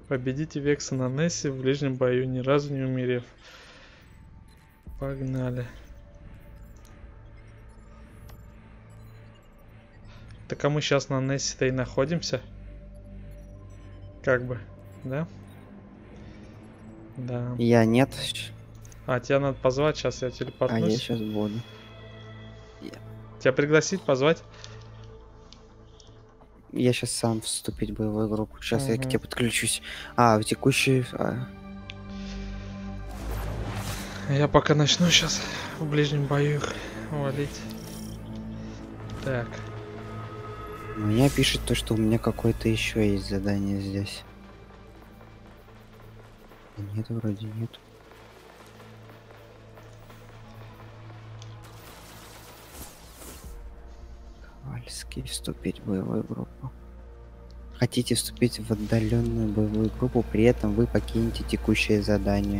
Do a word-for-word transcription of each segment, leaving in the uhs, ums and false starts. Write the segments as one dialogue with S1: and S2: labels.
S1: Победите Векса на Нессе в ближнем бою, ни разу не умерев. Погнали. Так а мы сейчас на Нессе-то и находимся. Как бы, да? Да.
S2: Я нет.
S1: А, тебя надо позвать, сейчас я
S2: А
S1: телепортнусь.
S2: я сейчас буду.
S1: Тебя пригласить, позвать?
S2: Я сейчас сам вступить в боевую группу. Сейчас
S1: Угу.
S2: я к тебе подключусь. А, в текущий... А...
S1: Я пока начну сейчас в ближнем бою их валить. Так.
S2: У меня пишет то, что у меня какое-то еще есть задание здесь. Нет, вроде нет. Ковальский, вступить в боевую группу. Хотите вступить в отдаленную боевую группу, при этом вы покинете текущее задание.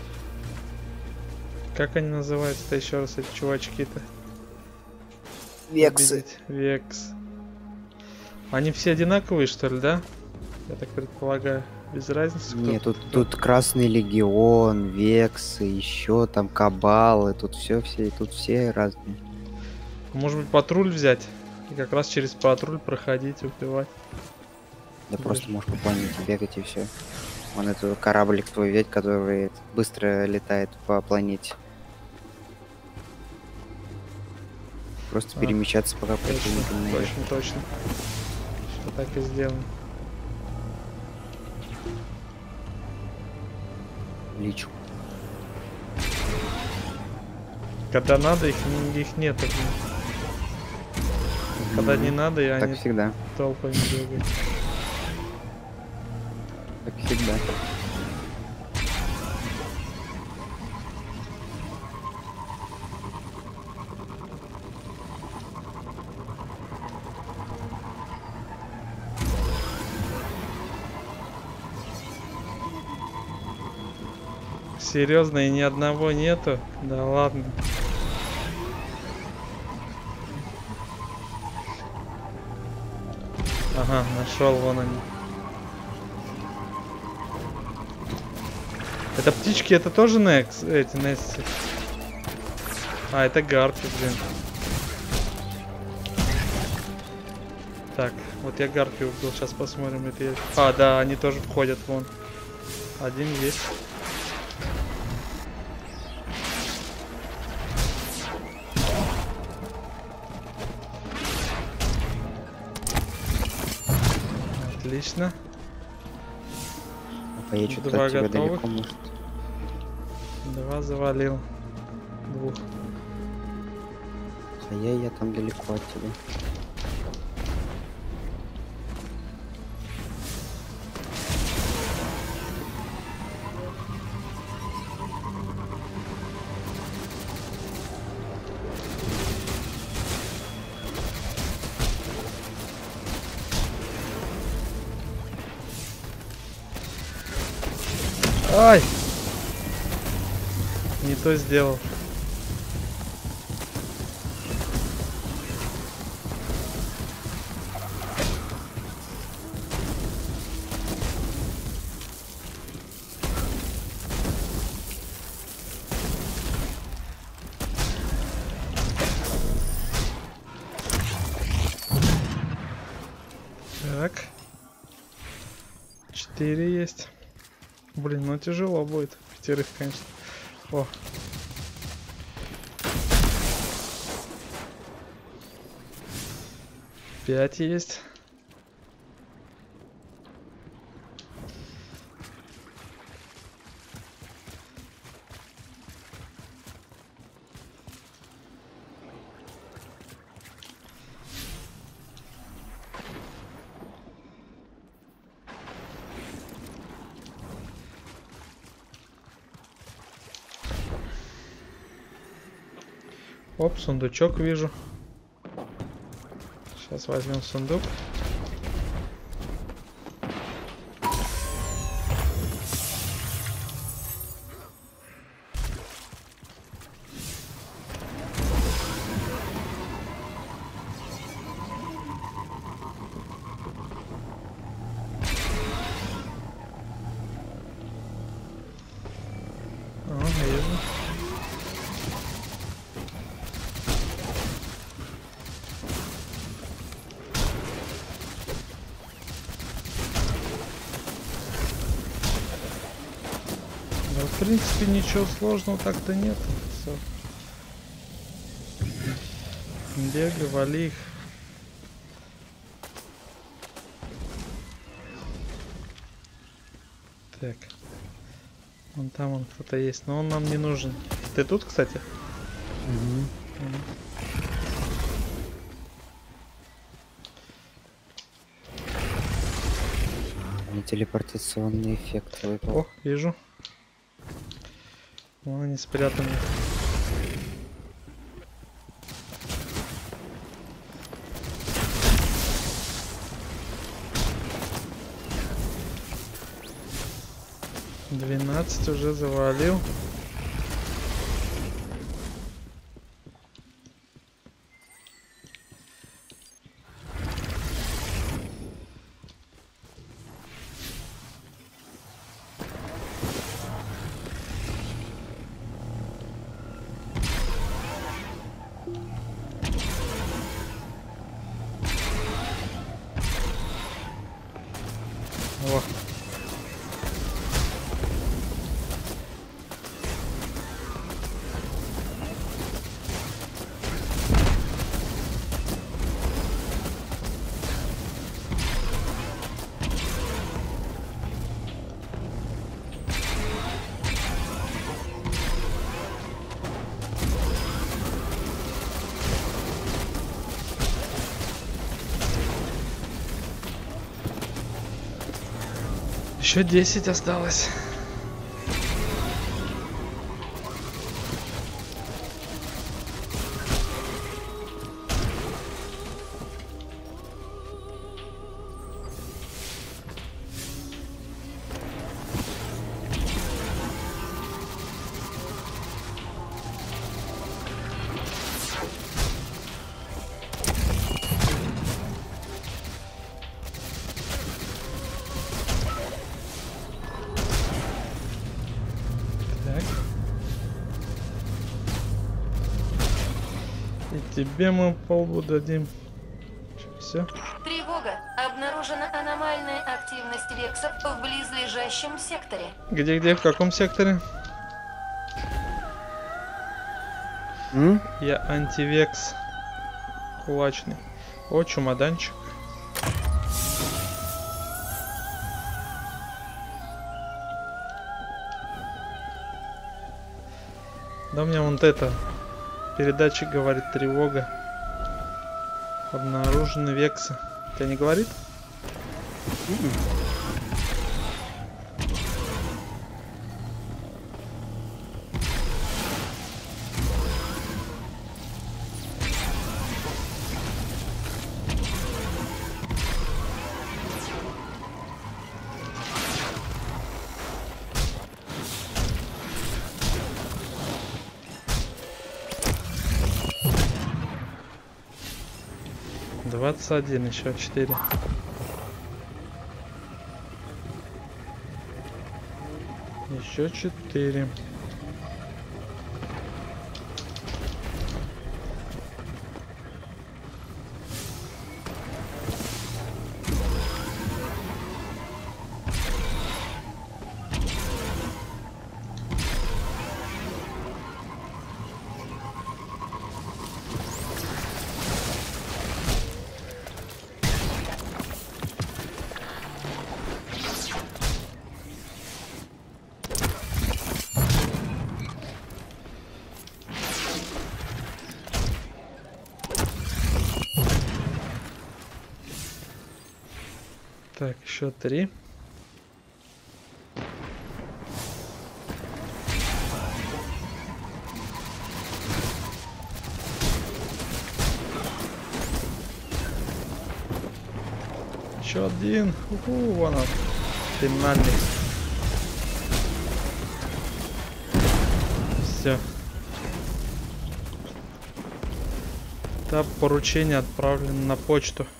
S1: Как они называются-то еще раз, эти чувачки-то?
S2: Вексы.
S1: Победить. Векс. Они все одинаковые, что ли, да? Я так предполагаю. Без разницы, кто.
S2: Нет, тут, тут Красный Легион, Вексы, еще там Кабалы, тут все, все, тут все разные.
S1: Может быть, патруль взять? И как раз через патруль проходить, убивать.
S2: Да
S1: Даже.
S2: просто можешь по планете бегать и все. Вон этот кораблик твой ведь, который быстро летает по планете. Просто
S1: А,
S2: перемещаться пока
S1: точно,
S2: противника не найдешь.
S1: точно, точно. Что так и сделано.
S2: Личу.
S1: Когда надо, их, их нет. Блин. Когда не надо, и
S2: Так
S1: они
S2: всегда.
S1: толпами бегают.
S2: Так всегда.
S1: Серьезно, и ни одного нету? Да ладно. Ага, нашел, вон они. Это птички, это тоже Некс, эти Несси. А, это Гарпи, блин. Так, вот я Гарпи убил, сейчас посмотрим, это я... А, да, они тоже входят, вон. Один есть. Отлично.
S2: А я что-то
S1: Два
S2: от тебя
S1: готовых.
S2: далеко, может.
S1: Два завалил. Двух.
S2: А я, я там далеко от тебя.
S1: Ай! Не то сделал. Так. Четыре есть. Блин, ну тяжело будет. Пятерых, конечно. О. Пять есть. Оп, сундучок вижу. Сейчас возьмем сундук. в принципе, ничего сложного так-то нет. Всё. Бегай, вали их. Так. Вон там он кто-то есть, но он нам не нужен. Ты тут, кстати?
S2: Мгм.
S1: Мгм.
S2: Мне телепортационный эффект выпал.
S1: О, вижу. Вон они спрятаны. двенадцать уже завалил. О. Еще десять осталось. Так. И тебе мы полбу дадим. Все.
S3: Тревога. Обнаружена аномальная активность вексов в близлежащем секторе.
S1: Где-где, в каком секторе?
S2: М?
S1: Я антивекс. Кулачный. О, чемоданчик. Да у меня вот это. Передатчик говорит тревога. Обнаружены вексы. Тебя не говорит?
S2: М-м.
S1: двадцать один, еще четыре. Еще четыре. Так, еще три. Еще один. Уху, вон он. Финальный. Все. Этап поручения отправлен на почту.